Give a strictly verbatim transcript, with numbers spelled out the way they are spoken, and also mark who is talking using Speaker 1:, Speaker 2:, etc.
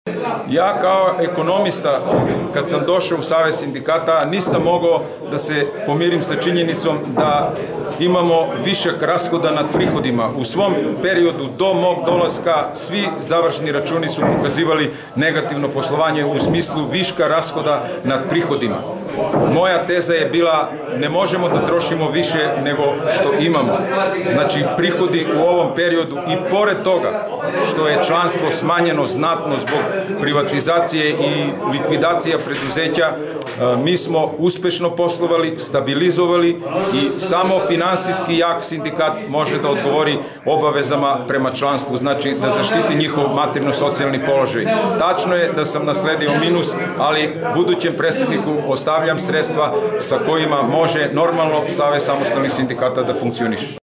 Speaker 1: Ja kao ekonomista, kad sam došao u Savez sindikata, nisam mogao da se pomirim sa činjenicom da imamo višak rashoda nad prihodima. U svom periodu do mog dolaska svi završni računi su pokazivali negativno poslovanje u smislu viška rashoda nad prihodima. Moja teza je bila, ne možemo da trošimo više nego što imamo. Znači, prihodi u ovom periodu i pored toga što je članstvo smanjeno znatno zbog privatizacije i likvidacija preduzeća, mi smo uspešno poslovali, stabilizovali i samo finansijski jak sindikat može da odgovori obavezama prema članstvu, znači da zaštiti njihov materijalno-socijalni položaj. Tačno je da sam nasledio minus, ali budućem predsjedniku ostavljam sredstva sa kojima može normalno Savez samostalnih sindikata da funkcioniše.